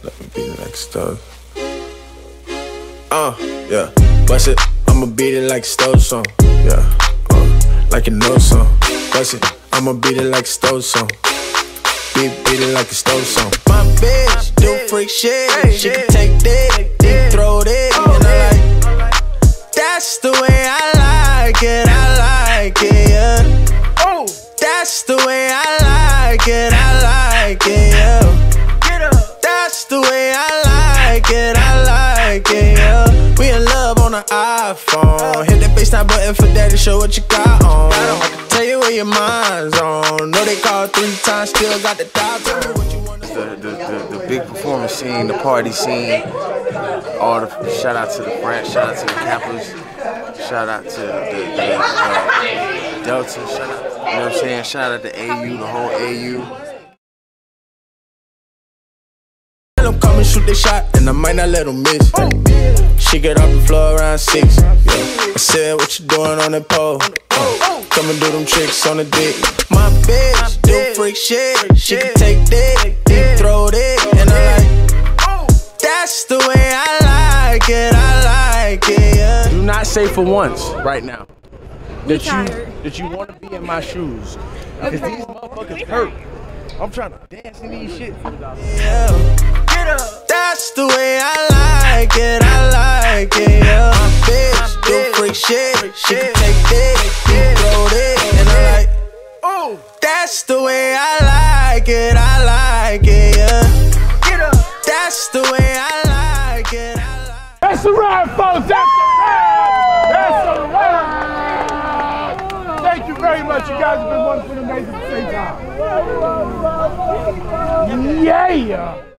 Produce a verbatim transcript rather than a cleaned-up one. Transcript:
Let me beat it like stove. Uh, yeah. Bust it, I'ma beat it like stove song. Yeah, uh, like a no song. Bust it, I'ma beat it like stove song. Beat, beat it like a stove song. My bitch do freak shit. She can take dick, deep throat it, and I like. That's the way I like it. I like it, yeah. Oh, that's the way I like it. I like it, yeah. That's the way I like it, I like it, yeah. We in love on an iPhone. Hit the FaceTime button for daddy, show what you got on. I can tell you where your mind's on. Know they called three times, still got the dial. Tell me what you want. The, the, the, the big performance scene, the party scene. All the shout out to the France, shout out to the Kappas, shout out to the, the uh, Delta, shout out, you know what I'm saying? Shout out to A U, the whole A U. I'm coming, shoot the shot, and I might not let them miss. She get off the floor around six. Yeah. I said, what you doing on that pole? Uh, come and do them tricks on the dick. My bitch do freak shit. She can take dick, deep throat it, and I like. That's the way I like it. I like it. Yeah. Do not say for once right now that you that you want to be in my shoes, because these motherfuckers hurt. I'm trying to dance in these shit. Yeah. That's the way I like it, I like it, yeah. My bitch do freak shit. She can take dick, deep throat it, and I like. Oh, that's the way I like it, I like it, yeah. That's the way I like it, I like it. That's the ride, folks. That's the ride. That's the ride. Thank you very much. You guys have been wonderful and amazing at the same time. Yeah.